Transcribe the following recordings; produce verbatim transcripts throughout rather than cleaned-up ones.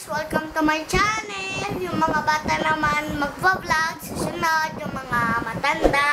guys! Welcome to my channel! Yung mga bata naman magpa-vlog, susunod yung mga matanda.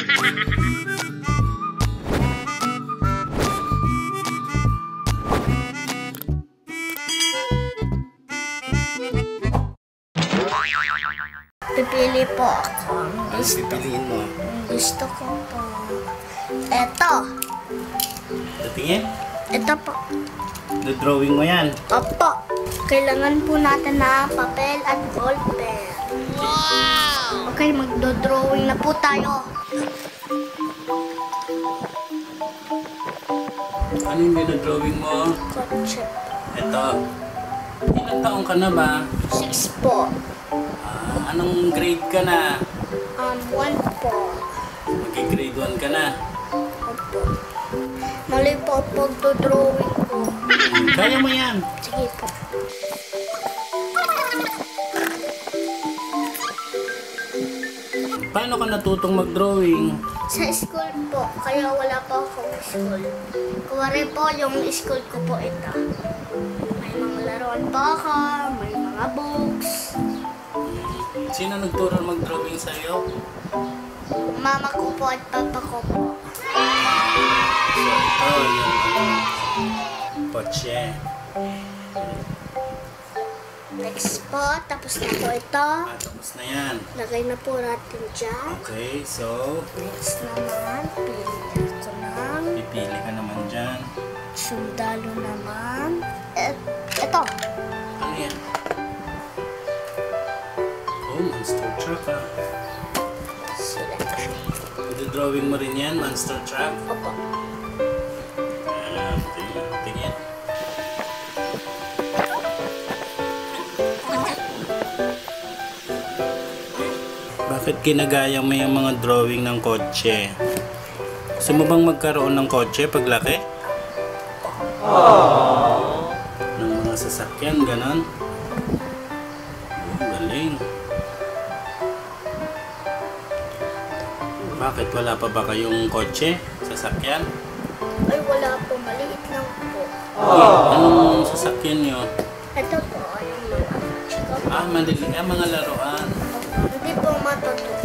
Pipili po ako. Ano pipiliin mo? Gusto ko po. Eto. Tatingin? Ito po. Do-drawing mo yan. Opo. Kailangan po natin na papel at ball pen. Wow! Okay, magdo-drawing na po tayo. Ano yung do-drawing mo? Kotse. Ito. Ilang taong ka na ba? Six po. Ah, anong grade ka na? Um, one po. Mag-grade one ka na. Opo. Mali po ang pagdo-drawing ko. Kaya mo yan. Sige po. Paano ka natutong mag-drawing? Sa school po, kaya wala pa akong school. Kuwari po yung school ko po ito. May mga laruan pa ako, may mga books. Sino nagturo mag-drawing sa'yo? Mama ko po at papa ko po. So, ito yung ano, kotse. Next po, tapos na po ito. Ah, tapos na yan. Lagay na po natin dyan. Okay, so, Next naman, pili ko ng pipili ka naman dyan. sundalo naman. Et, ito. Ano yan? Oh, monster truck ah. Sulat. Ito-drawing mo rin yan, monster truck. Opo. Ah, tingin, tingin. Bakit ginagaya mo yung mga drawing ng kotse? Gusto mo bang magkaroon ng kotse paglaki? Aww. Ng mga sasakyan, ganon? Oh, galing. Bakit wala pa ba kayong kotse, sasakyan? Ay, wala po. Maliit lang po. Anong sasakyan nyo? Ito po, yung mga chika. Ah, malili ah, mga laruan. Hindi po matutunan.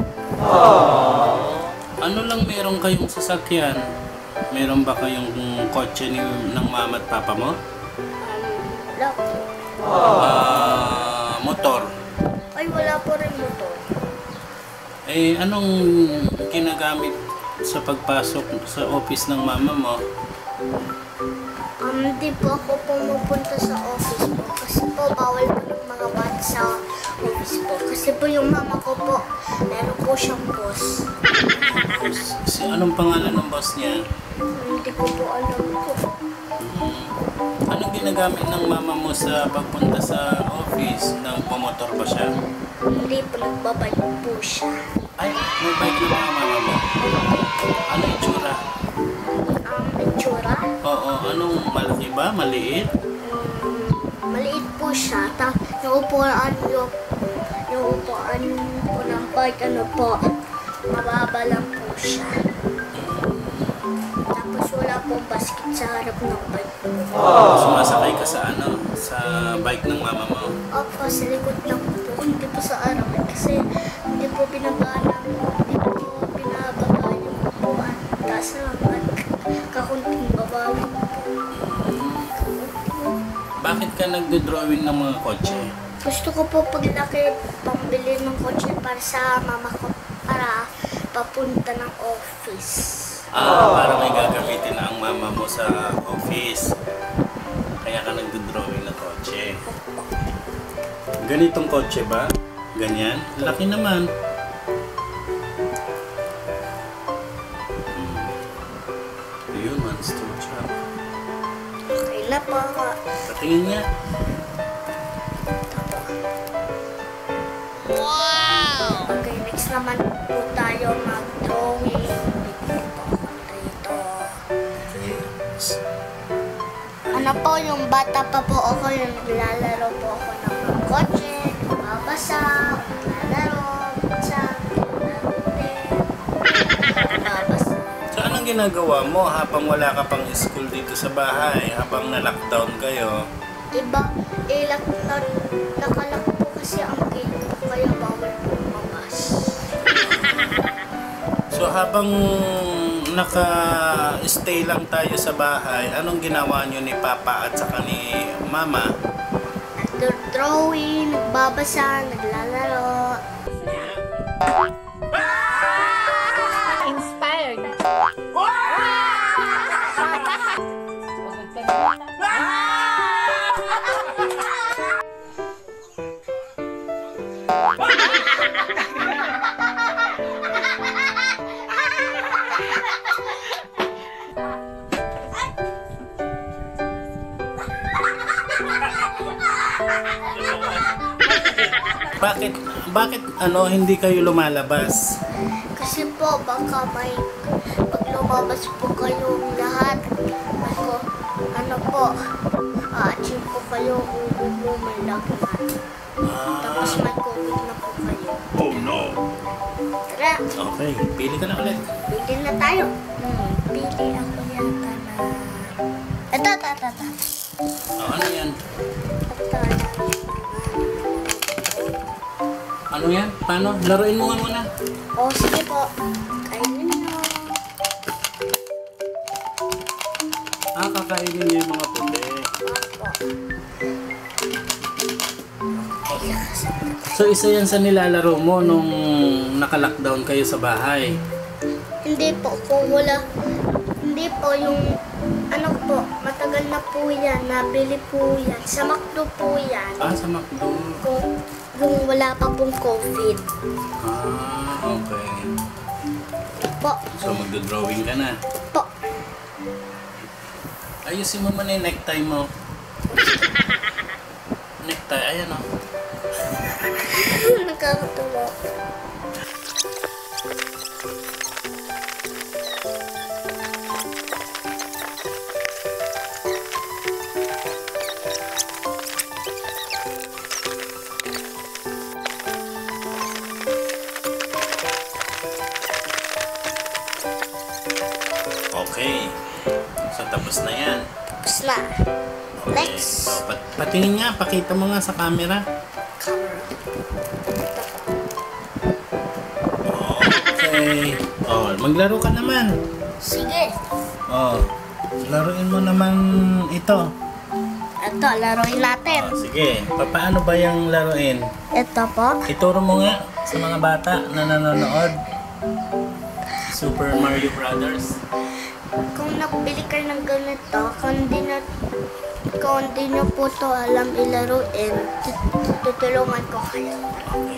Ano lang meron kayong sasakyan? Meron ba kayong kotse ni, ng mama at papa mo? Um, wala po. Ah, motor. Ay, wala po rin motor. Eh, anong ginagamit sa pagpasok sa office ng mama mo? Um, hindi po ako pumupunta sa office po. Kasi po, bawal po ng mga bata sa office po. Kasi po yung mama ko po, meron po siyang boss. Si, anong pangalan ng boss niya? Hindi ko po alam po. Hmm. Anong ginagamit ng mama mo sa pagpunta sa office? Nagpamotor ba siya? Hindi po, nagbabike po siya. Ay, may bike na mga mama mo. Ano itsura? Um, itsura, Oo, anong malaki ba? Maliit? um, maliit po siya. Ta yung upuan, yung, yung upuan po ng bike, ano po, mababa lang po siya. Tapos wala pong basket sa harap ng bike. Sumasakay ka sa ano? Sa bike ng mama mo? Opo, sa likod lang po. Hindi po sa harap. Kasi hindi po pinabala. Hindi po pinababa yung upuan. Taas lang at kakunting baba lang po. Bakit ka nagdo-drawing ng mga kotse? Gusto ko po paglaki pambili ng kotse para sa mama ko para papunta ng office. Ah, para may gagamitin ang mama mo sa office. Kaya ka nagdo-drawing ng kotse. Ganitong kotse ba? Ganyan? Laki naman. Hmm. Ayun, monster truck. Okay na po. Patingin niya. Wow! Okay, next naman po tayo mag-drawing. Bigyan po ako dito. Ano po, yung bata pa po ako, yung naglalaro po ako ng mga kotse, mababasa, naglalaro, minsan, naglalaro din, mababasa. So, anong ginagawa mo habang wala ka pang school dito sa bahay? Habang na-lockdown kayo? iba, ilak na, nakalak po kasi ang gate ko, kaya bawal po lumabas. So habang naka-stay lang tayo sa bahay, anong ginawa nyo ni Papa at saka ni Mama? Nag-drawing, nagbabasa, naglalaro. Inspired. Bakit, bakit ano, hindi kayo lumalabas? Kasi po, baka may, pag lumabas po kayong lahat, ako, ano po, a-achieve po kayo, umumalagyan. Tapos may COVID na po kayo. Oh no! Tara, Okay, pili ka na ulit. pili na tayo. Hmm, pili ako yata na... Ito, ito, ito, ito. Oh, ano yan? Ito, ito. Ano yan? Paano? Laruin mo nga muna. O, sige po. Kainin nyo. Ah, kakainin niyo yung mga puti. Opo. Ay, kakasama. So, isa yan sa nilalaro mo nung naka-lockdown kayo sa bahay. Hindi po, kung wala, hindi po yung, ano po, matagal na po yan, nabili po yan, sa McDo po yan, Ah, sa McDo. kung, kung wala pa pong COVID. Ah, okay. Po, So, magdo-drawing ka na. po, Ayusin mo muna yung necktie mo. Necktie, ayan o. nakakatuwa. Okay. So, tapos na yan. Tapos na. Okay. Next. So, pat patingin nga, pakita mo nga sa camera. Camera. Okay. Oh, maglaro ka naman. Sige. Oh, laruin mo naman ito. Ito, laruin natin. Oh, sige. Pa- Paano ba yung laruin? Ito po. Ituro mo nga sa mga bata na nanonood. Super Mario Brothers. Kung nabili ka ng ganito, kung di na, kung di na po to alam ilaruin, tut- tutulungan ko kayo. Okay.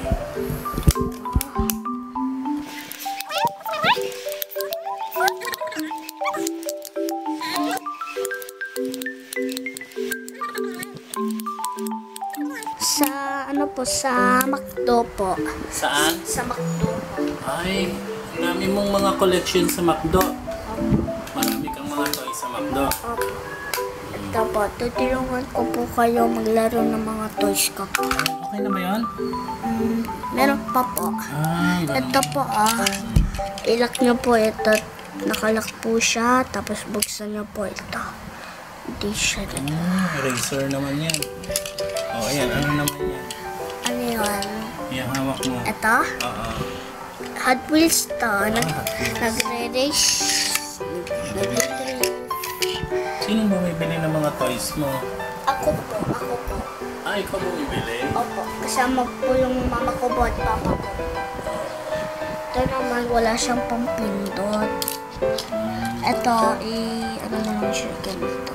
Sa ano po, sa McDo po. Saan? Sa McDo po. Ay, ang dami mong mga collection sa McDo. Marami kang mga toys sa McDo. Opo. Ito po, tutulungan ko po kayo maglaro ng mga toys ko po. Okay na ba yun? Mm, meron pa po. Ah, ganun. Ito po ah, ilak nyo po ito. Nakalak po siya, tapos buksan nyo po ito. Hindi siya rin. Ah, eraser naman yan. Oh, ayan. Ano naman yan? Ano yun? Yung hawak mo. Ito? Oo. Hot Wheels to. Nag, Ah, Hot Wheels. nagre-race. Nagre-race. Sino bumibili ng mga toys mo? Ako po, ako po. Ah, ikaw bumibili? Opo, kasama po yung mama ko po at papa ko. Ito naman, wala siyang pampindot. Ito, i... ano mo lang siya ganito.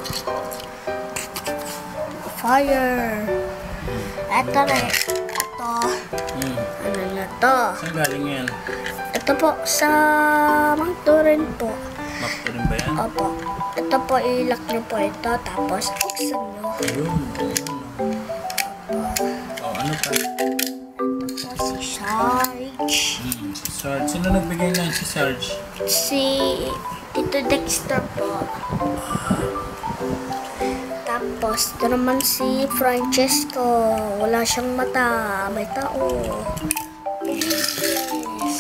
Fire! Ito rin. Ito. Hmm. Ano na to? Saan galing yan? Ito po, sa McDo rin po. Makto rin ba yan? Opo. Ito po, ilak niyo po ito, tapos buksan niyo. Ayun. Ayun. Oh, ano pa? Ito po si Sarge. Hmm. Sarge. Sino nagbigay na si Sarge? Si Tito Dexter po. Tapos, ito naman si Francesco. Wala siyang mata. May tao. Yes.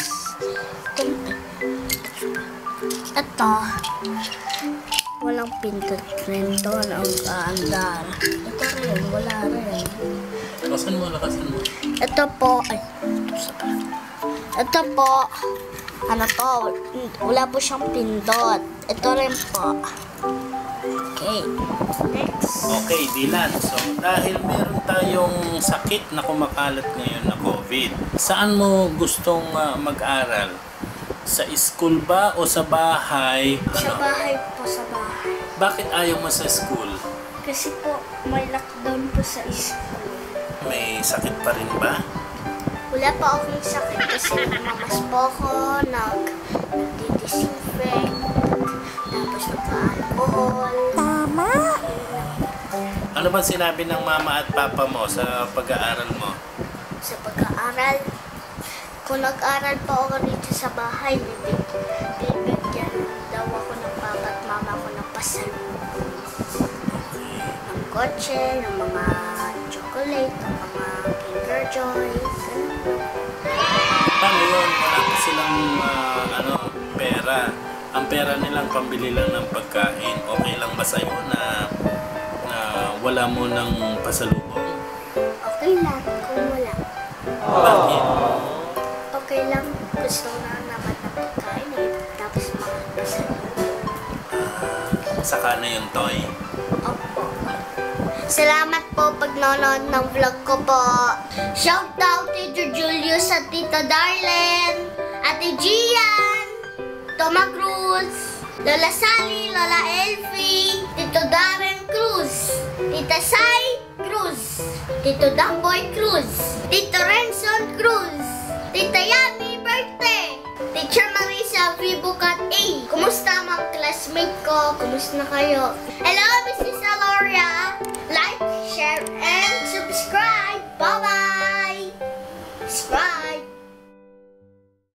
Ito. Walang pindot rin doon. Ang kaandar. Ito rin. rin, wala rin. Lakasan mo, lakasan mo. Ito po, ay, ito sa ka. Ito po, ano po, wala po siyang pindot. Ito rin po. Okay, next. Okay, Dylan. So, dahil meron tayong sakit na kumakalat ngayon na COVID, saan mo gustong uh, mag-aral? Sa school ba o sa bahay? Sa Ano? bahay po, sa bahay. Bakit ayaw mo sa school? Kasi po, may lockdown po sa school. May sakit pa rin ba? Wala pa akong sakit kasi nagmamas po ako, nag, nagdi-disinfect, tapos nagka-alcohol. Tama! Ano bang sinabi ng mama at papa mo sa pag-aaral mo? Sa pag-aaral, kung nag-aaral pa ako dito sa bahay, bibig, bibigyan daw ako ng papa at mama ko ng pasalubong. Ng kotse, ng mga chocolate, ng mga Kinder Joy, ganun. Paano yun? Wala pa silang ah, ano, pera. Ang pera nilang pambili lang ng pagkain. Okay lang ba sa'yo na, na wala mo ng pasalubong? Okay lang kung wala. Bakit? Okay lang, gusto na naman na pagkain eh. Tapos mga pasalubong. Saka na yung toy. Opo. Salamat po pag nanonood ng vlog ko po. Shout out Tito Julius at Tita Darlene, Ate Gian, Toma Cruz, Lola Sally, Lola Elfie, Tito Darren Cruz, Tita Sai Cruz, Tito Damboy Cruz, Tito Renson Cruz, Tita Yami birthday, Teacher Marisa Vibucat A. Kumusta mga classmate ko? Kumusta na kayo? Hello, Missus Aloria. Like, share, and